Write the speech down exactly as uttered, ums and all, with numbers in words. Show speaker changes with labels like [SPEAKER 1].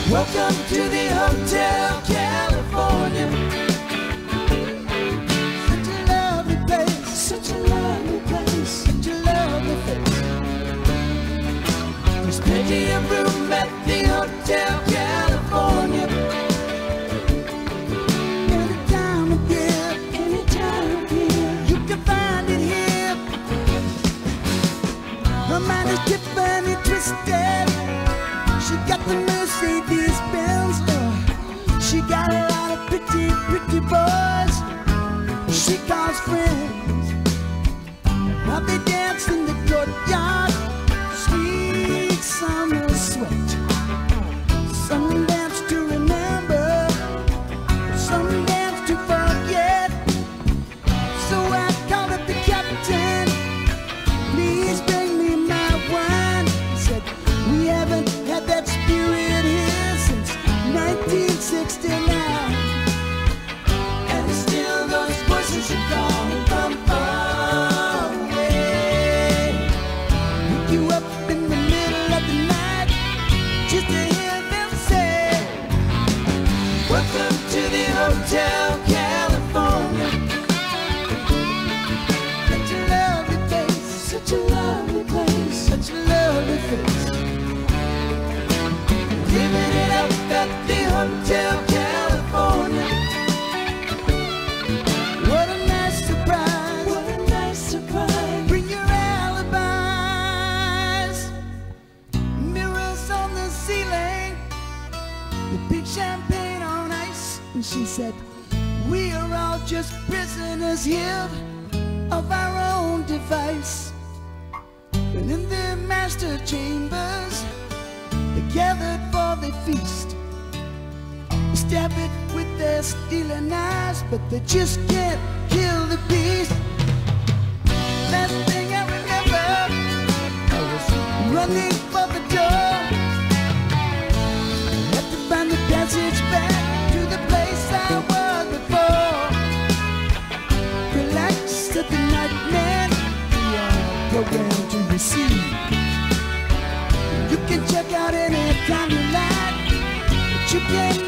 [SPEAKER 1] Welcome to the Hotel California. Such a lovely place, such a lovely place, such a lovely place. There's plenty of room at the Hotel California. Any time of year, any time of year, you can find it here. Her mind is different and twisted. She got the Mercedes Benz. Uh, she got a lot of pretty, pretty boys she calls friends. Now they dance in the courtyard, sweet summer sweat. Some dance to remember, some dance to forget. So I called up the captain, please bring me my wine. He said, we haven't had that spirit here since nineteen sixty-nine. And it's still those voices you call from far away. Pick you up in the middle of the night just to hear them say, welcome to the Hotel California. Such a lovely place, such a lovely place, such a lovely place. Living it up at the Hotel California. What a nice surprise, what a nice surprise. Bring your alibis. Mirrors on the ceiling, the big champagne on ice. And she said, we are all just prisoners here of our own device. And in their master chambers, they gathered for their feast. They stab it with their stealing eyes, but they just can't kill the beast. Last thing I remember, I was running for the door. I had to find the passage back to the place I was before. Relax at the nightmare, we are programmed to receive. You can check out any time you like, but you can't